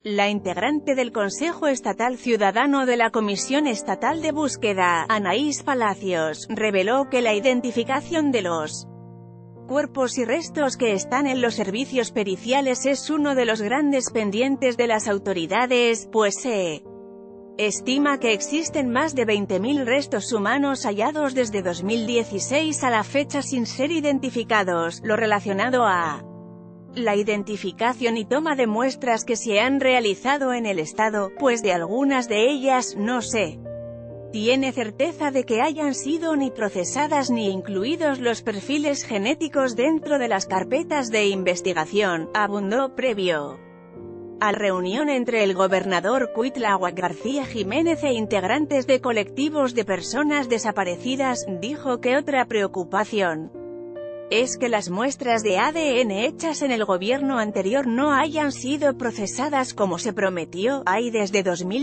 La integrante del Consejo Estatal Ciudadano de la Comisión Estatal de Búsqueda, Anaís Palacios, reveló que la identificación de los cuerpos y restos que están en los servicios periciales es uno de los grandes pendientes de las autoridades, pues se estima que existen más de 20.000 restos humanos hallados desde 2016 a la fecha sin ser identificados, lo relacionado a la identificación y toma de muestras que se han realizado en el Estado, pues de algunas de ellas no se tiene certeza de que hayan sido ni procesadas ni incluidos los perfiles genéticos dentro de las carpetas de investigación, abundó previo a la reunión entre el gobernador Cuitláhuac García Jiménez e integrantes de colectivos de personas desaparecidas. Dijo que otra preocupación es que las muestras de ADN hechas en el gobierno anterior no hayan sido procesadas como se prometió. Hay desde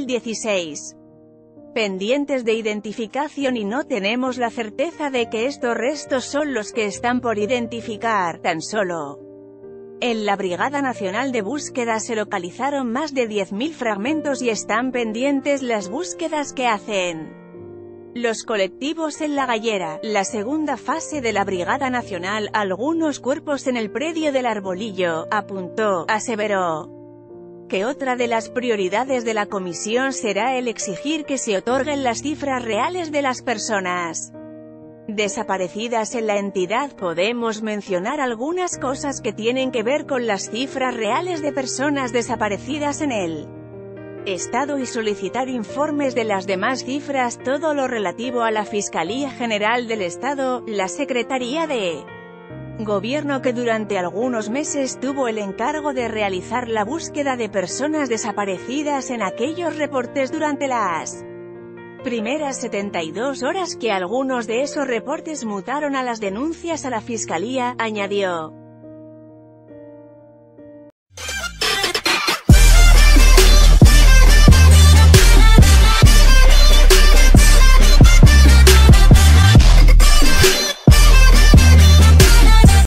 2016 pendientes de identificación y no tenemos la certeza de que estos restos son los que están por identificar. Tan solo en la Brigada Nacional de Búsqueda se localizaron más de 10.000 fragmentos y están pendientes las búsquedas que hacen los colectivos en La Gallera, la segunda fase de la Brigada Nacional, algunos cuerpos en el predio del Arbolillo, apuntó. Aseveró que otra de las prioridades de la comisión será el exigir que se otorguen las cifras reales de las personas desaparecidas en la entidad. Podemos mencionar algunas cosas que tienen que ver con las cifras reales de personas desaparecidas en el Estado y solicitar informes de las demás cifras. Todo lo relativo a la Fiscalía General del Estado, la Secretaría de Gobierno, que durante algunos meses tuvo el encargo de realizar la búsqueda de personas desaparecidas en aquellos reportes durante las primeras 72 horas, que algunos de esos reportes mutaron a las denuncias a la Fiscalía, añadió.